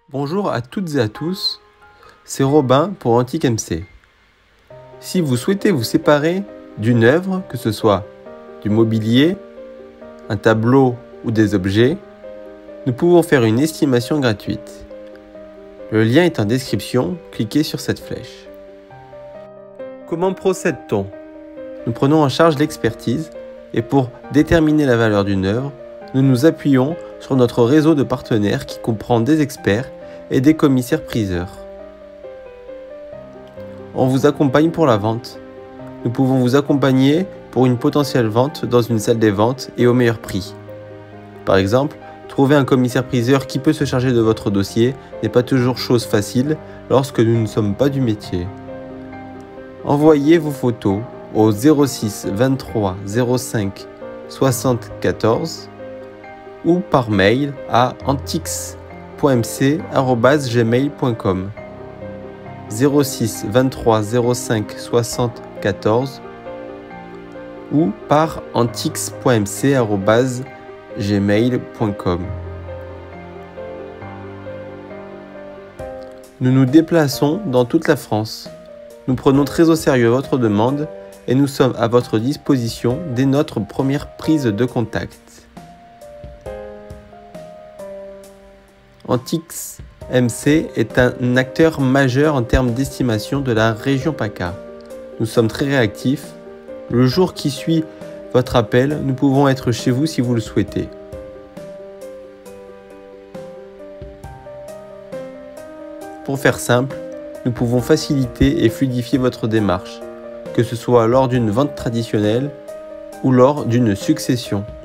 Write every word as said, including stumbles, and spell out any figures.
Bonjour à toutes et à tous, c'est Robin pour Antique M C. Si vous souhaitez vous séparer d'une œuvre, que ce soit du mobilier, un tableau ou des objets, nous pouvons faire une estimation gratuite. Le lien est en description, cliquez sur cette flèche. Comment procède-t-on? Nous prenons en charge l'expertise et pour déterminer la valeur d'une œuvre, nous nous appuyons sur notre réseau de partenaires qui comprend des experts et des commissaires-priseurs. On vous accompagne pour la vente. Nous pouvons vous accompagner pour une potentielle vente dans une salle des ventes et au meilleur prix. Par exemple, trouver un commissaire-priseur qui peut se charger de votre dossier n'est pas toujours chose facile lorsque nous ne sommes pas du métier. Envoyez vos photos au zéro six vingt-trois zéro cinq soixante quatorze ou par mail à antix point m c arobase gmail point com zéro six vingt-trois zéro cinq soixante quatorze ou par antix point m c arobase gmail point com. Nous nous déplaçons dans toute la France. Nous prenons très au sérieux votre demande et nous sommes à votre disposition dès notre première prise de contact. Antix M C est un acteur majeur en termes d'estimation de la région PACA. Nous sommes très réactifs. Le jour qui suit votre appel, nous pouvons être chez vous si vous le souhaitez. Pour faire simple, nous pouvons faciliter et fluidifier votre démarche, que ce soit lors d'une vente traditionnelle ou lors d'une succession.